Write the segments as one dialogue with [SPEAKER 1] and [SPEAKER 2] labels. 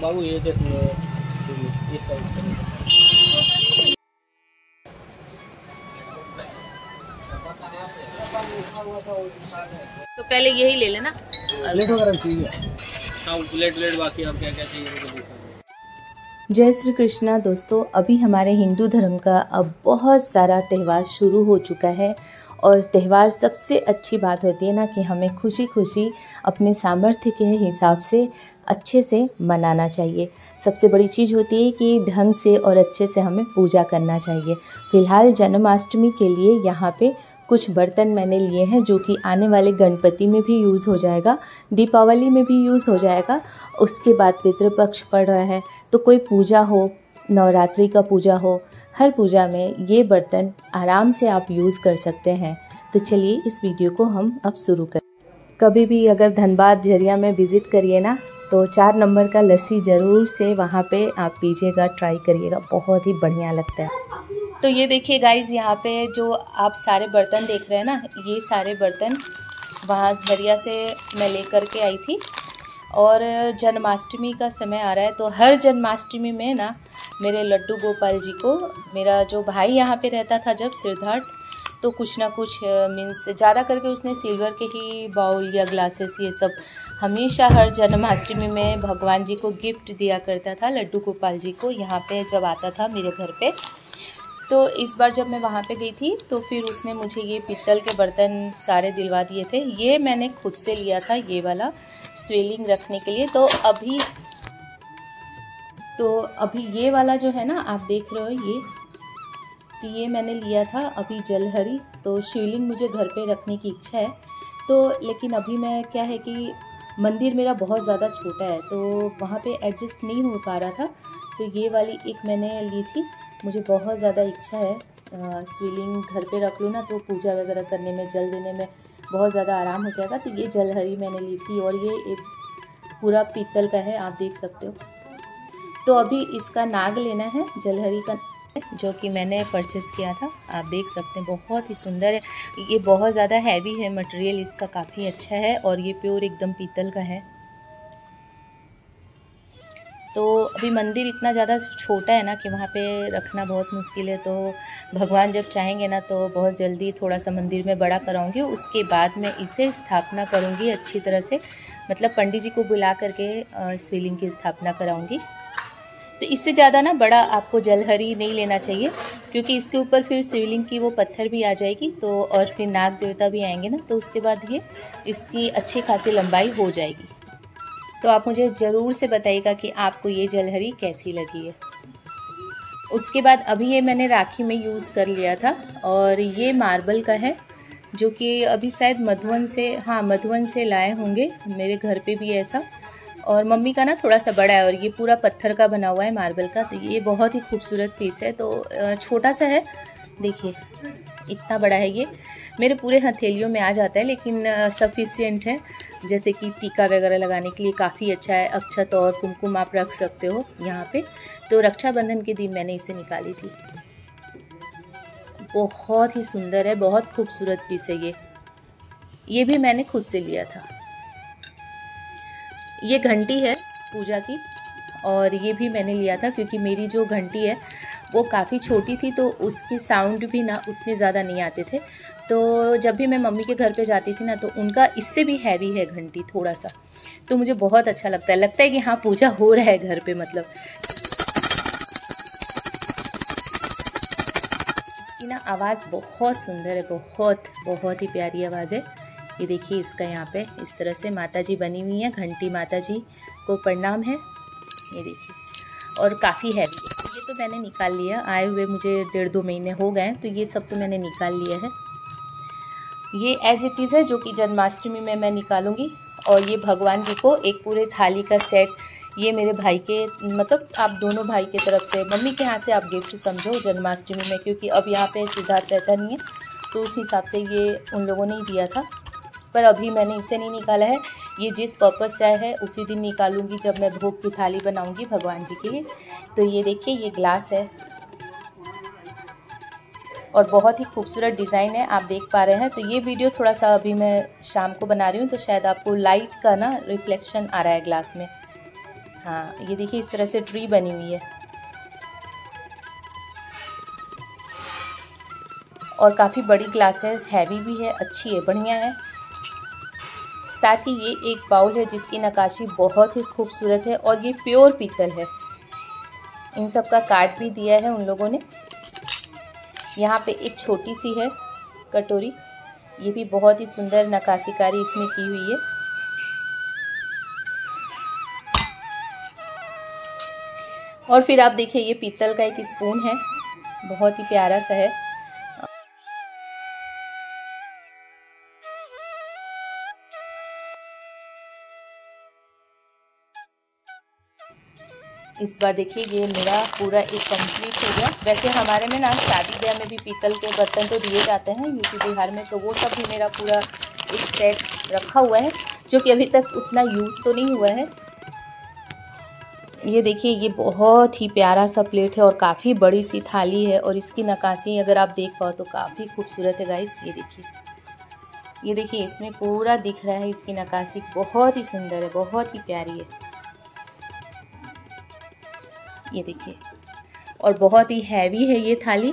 [SPEAKER 1] बाबू ये देखो इस साइड।
[SPEAKER 2] तो पहले यही ले लेना।
[SPEAKER 1] प्लेट वगैरह चाहिए? हाँ प्लेट बाकी अब क्या क्या चाहिए।
[SPEAKER 2] जय श्री कृष्णा दोस्तों, अभी हमारे हिंदू धर्म का अब बहुत सारा त्यौहार शुरू हो चुका है और त्यौहार सबसे अच्छी बात होती है ना कि हमें खुशी खुशी अपने सामर्थ्य के हिसाब से अच्छे से मनाना चाहिए। सबसे बड़ी चीज़ होती है कि ढंग से और अच्छे से हमें पूजा करना चाहिए। फ़िलहाल जन्माष्टमी के लिए यहाँ पे कुछ बर्तन मैंने लिए हैं जो कि आने वाले गणपति में भी यूज़ हो जाएगा, दीपावली में भी यूज़ हो जाएगा। उसके बाद पितृपक्ष पड़ रहा है तो कोई पूजा हो, नवरात्रि का पूजा हो, हर पूजा में ये बर्तन आराम से आप यूज़ कर सकते हैं। तो चलिए इस वीडियो को हम अब शुरू करें। कभी भी अगर धनबाद झरिया में विज़िट करिए ना तो 4 नंबर का लस्सी ज़रूर से वहाँ पे आप पीजिएगा, ट्राई करिएगा, बहुत ही बढ़िया लगता है। तो ये देखिए गाइस, यहाँ पे जो आप सारे बर्तन देख रहे हैं ना, ये सारे बर्तन वहाँ झरिया से मैं लेकर के आई थी। और जन्माष्टमी का समय आ रहा है तो हर जन्माष्टमी में ना मेरे लड्डू गोपाल जी को, मेरा जो भाई यहाँ पे रहता था जब सिद्धार्थ, तो कुछ ना कुछ मीन्स ज़्यादा करके उसने सिल्वर के ही बाउल या ग्लासेस ये सब हमेशा हर जन्माष्टमी में भगवान जी को गिफ्ट दिया करता था, लड्डू गोपाल जी को, यहाँ पे जब आता था मेरे घर पे। तो इस बार जब मैं वहाँ पे गई थी तो फिर उसने मुझे ये पीतल के बर्तन सारे दिलवा दिए थे। ये मैंने खुद से लिया था, ये वाला स्वेलिंग रखने के लिए। तो अभी ये वाला जो है ना आप देख रहे हो, ये मैंने लिया था अभी जलहरी। तो शिवलिंग मुझे घर पे रखने की इच्छा है, तो लेकिन अभी मैं क्या है कि मंदिर मेरा बहुत ज़्यादा छोटा है तो वहाँ पे एडजस्ट नहीं हो पा रहा था। तो ये वाली एक मैंने ली थी, मुझे बहुत ज़्यादा इच्छा है शिवलिंग घर पे रख लूँ ना तो पूजा वगैरह करने में, जल देने में बहुत ज़्यादा आराम हो जाएगा। तो ये जलहरी मैंने ली थी और ये एक पूरा पीतल का है, आप देख सकते हो। तो अभी इसका नाग लेना है, जलहरी का, जो कि मैंने परचेस किया था। आप देख सकते हैं बहुत ही सुंदर है। ये बहुत ज़्यादा हैवी है, मटेरियल इसका काफ़ी अच्छा है और ये प्योर एकदम पीतल का है। तो अभी मंदिर इतना ज़्यादा छोटा है ना कि वहाँ पे रखना बहुत मुश्किल है। तो भगवान जब चाहेंगे ना तो बहुत जल्दी थोड़ा सा मंदिर में बड़ा कराऊंगी, उसके बाद मैं इसे स्थापना करूँगी अच्छी तरह से, मतलब पंडित जी को बुला करके शिवलिंग की स्थापना कराऊँगी। तो इससे ज़्यादा ना बड़ा आपको जलहरी नहीं लेना चाहिए क्योंकि इसके ऊपर फिर शिवलिंग की वो पत्थर भी आ जाएगी तो, और फिर नाग देवता भी आएंगे ना, तो उसके बाद ये इसकी अच्छी खासी लंबाई हो जाएगी। तो आप मुझे ज़रूर से बताइएगा कि आपको ये जलहरी कैसी लगी है। उसके बाद अभी ये मैंने राखी में यूज़ कर लिया था और ये मार्बल का है जो कि अभी शायद मधुबन से, हाँ मधुबन से लाए होंगे, मेरे घर पे भी ऐसा। और मम्मी का ना थोड़ा सा बड़ा है और ये पूरा पत्थर का बना हुआ है, मार्बल का। तो ये बहुत ही खूबसूरत पीस है। तो छोटा सा है, देखिए इतना बड़ा है, ये मेरे पूरे हथेलियों में आ जाता है, लेकिन सफिशिएंट है, जैसे कि टीका वगैरह लगाने के लिए काफ़ी अच्छा है। अक्षत और कुमकुम आप रख सकते हो यहाँ पे। तो रक्षाबंधन के दिन मैंने इसे निकाली थी। बहुत ही सुंदर है, बहुत खूबसूरत पीस है ये भी मैंने खुद से लिया था। ये घंटी है पूजा की और ये भी मैंने लिया था क्योंकि मेरी जो घंटी है वो काफ़ी छोटी थी तो उसकी साउंड भी ना उतने ज़्यादा नहीं आते थे। तो जब भी मैं मम्मी के घर पे जाती थी ना तो उनका इससे भी हैवी है घंटी थोड़ा सा, तो मुझे बहुत अच्छा लगता है कि हाँ पूजा हो रहा है घर पे। मतलब इसकी ना आवाज़ बहुत सुंदर है, बहुत ही प्यारी आवाज़ है। ये देखिए इसका यहाँ पे इस तरह से माता जी बनी हुई है, घंटी माता जी को प्रणाम है, ये देखिए, और काफ़ी हैवी है। ये तो मैंने निकाल लिया, आए हुए मुझे 1.5-2 महीने हो गए, तो ये सब तो मैंने निकाल लिया है। ये एज इट इज़ है जो कि जन्माष्टमी में मैं निकालूंगी। और ये भगवान जी को एक पूरे थाली का सेट, ये मेरे भाई के, मतलब आप दोनों भाई की तरफ से, मम्मी के यहाँ से आप गिफ्ट समझो जन्माष्टमी में, क्योंकि अब यहाँ पे सिद्धार्थ रहता नहीं है तो उस हिसाब से ये उन लोगों ने ही दिया था। पर अभी मैंने इसे नहीं निकाला है, ये जिस पर्पज़ से है उसी दिन निकालूंगी जब मैं भोग की थाली बनाऊंगी भगवान जी के लिए। तो ये देखिए ये ग्लास है और बहुत ही खूबसूरत डिज़ाइन है, आप देख पा रहे हैं। तो ये वीडियो थोड़ा सा अभी मैं शाम को बना रही हूँ तो शायद आपको लाइट का ना रिफ्लेक्शन आ रहा है ग्लास में। हाँ, ये देखिए इस तरह से ट्री बनी हुई है और काफ़ी बड़ी ग्लास है, हैवी भी है, अच्छी है, बढ़िया है। साथ ही ये एक बाउल है जिसकी नक्काशी बहुत ही खूबसूरत है और ये प्योर पीतल है। इन सब का कार्ड भी दिया है उन लोगों ने। यहाँ पे एक छोटी सी है कटोरी, ये भी बहुत ही सुंदर नक्काशीकारी इसमें की हुई है। और फिर आप देखिए ये पीतल का एक स्पून है, बहुत ही प्यारा सा है। इस बार देखिए ये मेरा पूरा एक कंप्लीट हो गया। वैसे हमारे में ना शादी ब्याह में भी पीतल के बर्तन तो दिए जाते हैं यूपी बिहार में, तो वो सब भी मेरा पूरा एक सेट रखा हुआ है जो कि अभी तक उतना यूज़ तो नहीं हुआ है। ये देखिए ये बहुत ही प्यारा सा प्लेट है और काफ़ी बड़ी सी थाली है और इसकी नक्काशी अगर आप देख पाओ तो काफ़ी खूबसूरत है गाइस। ये देखिए इसमें पूरा दिख रहा है, इसकी नक्काशी बहुत ही सुंदर है, बहुत ही प्यारी है। ये देखिए और बहुत ही हैवी है ये थाली।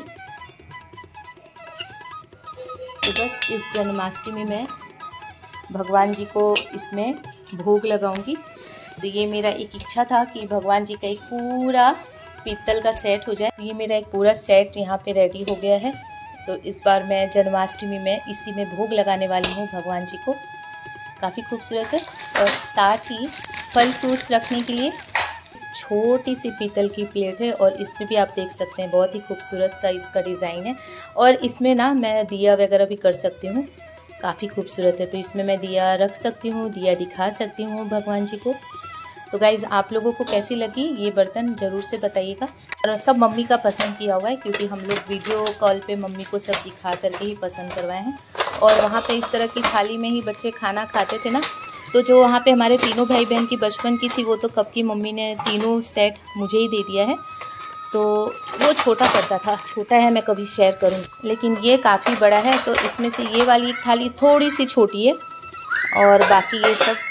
[SPEAKER 2] तो बस इस जन्माष्टमी में भगवान जी को इसमें भोग लगाऊंगी। तो ये मेरा एक इच्छा था कि भगवान जी का एक पूरा पीतल का सेट हो जाए। तो ये मेरा एक पूरा सेट यहाँ पे रेडी हो गया है। तो इस बार मैं जन्माष्टमी में इसी में भोग लगाने वाली हूँ भगवान जी को। काफ़ी खूबसूरत है। और साथ ही फल फ्रूट्स रखने के लिए छोटी सी पीतल की प्लेट है और इसमें भी आप देख सकते हैं बहुत ही खूबसूरत सा इसका डिज़ाइन है। और इसमें ना मैं दिया वगैरह भी कर सकती हूँ, काफ़ी खूबसूरत है। तो इसमें मैं दिया रख सकती हूँ, दिया दिखा सकती हूँ भगवान जी को। तो गाइज़ आप लोगों को कैसी लगी ये बर्तन ज़रूर से बताइएगा। और सब मम्मी का पसंद किया हुआ है क्योंकि हम लोग वीडियो कॉल पे मम्मी को सब दिखा करके ही पसंद करवाए हैं। और वहाँ पे इस तरह की थाली में ही बच्चे खाना खाते थे ना, तो जो वहाँ पे हमारे तीनों भाई बहन की बचपन की थी वो तो कब की मम्मी ने तीनों सेट मुझे ही दे दिया है। तो वो छोटा पड़ता था, छोटा है, मैं कभी शेयर करूँ, लेकिन ये काफ़ी बड़ा है। तो इसमें से ये वाली थाली थोड़ी सी छोटी है और बाकी ये सब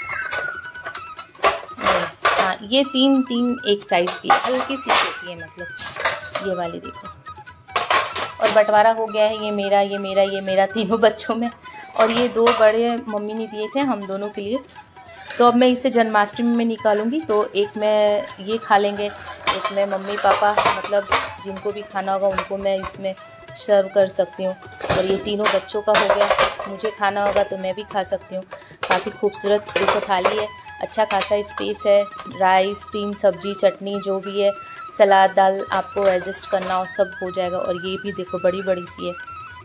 [SPEAKER 2] हाँ ये तीन एक साइज़ की हल्की सी छोटी है, मतलब ये वाली देखो। और बंटवारा हो गया है, ये मेरा तीनों बच्चों में। और ये दो बड़े मम्मी ने दिए थे हम दोनों के लिए। तो अब मैं इसे जन्माष्टमी में निकालूंगी, तो एक मैं ये खा लेंगे, एक मैं मम्मी पापा मतलब जिनको भी खाना होगा उनको मैं इसमें सर्व कर सकती हूँ। और ये तीनों बच्चों का हो गया, मुझे खाना होगा तो मैं भी खा सकती हूँ। काफ़ी खूबसूरत देखो थाली है, अच्छा खासा स्पेस है, राइस 3 सब्जी चटनी जो भी है, सलाद दाल आपको एडजस्ट करना हो सब हो जाएगा। और ये भी देखो बड़ी बड़ी सी है।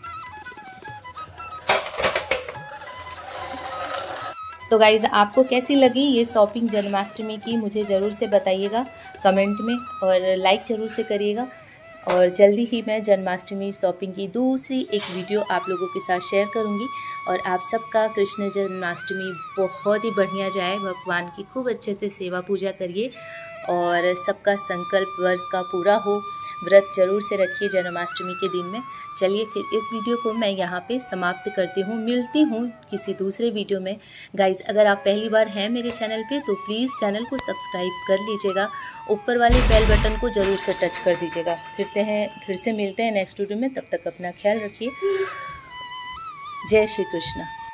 [SPEAKER 2] तो गाइज़ आपको कैसी लगी ये शॉपिंग जन्माष्टमी की मुझे ज़रूर से बताइएगा कमेंट में, और लाइक ज़रूर से करिएगा। और जल्दी ही मैं जन्माष्टमी शॉपिंग की दूसरी एक वीडियो आप लोगों के साथ शेयर करूंगी। और आप सबका कृष्ण जन्माष्टमी बहुत ही बढ़िया जाए, भगवान की खूब अच्छे से सेवा पूजा करिए और सबका संकल्प व्रत का पूरा हो। व्रत जरूर से रखिए जन्माष्टमी के दिन में। चलिए फिर इस वीडियो को मैं यहाँ पे समाप्त करती हूँ, मिलती हूँ किसी दूसरे वीडियो में। गाइज़ अगर आप पहली बार हैं मेरे चैनल पे तो प्लीज़ चैनल को सब्सक्राइब कर लीजिएगा, ऊपर वाले बेल बटन को ज़रूर से टच कर दीजिएगा। फिर से मिलते हैं नेक्स्ट वीडियो में, तब तक अपना ख्याल रखिए। जय श्री कृष्ण।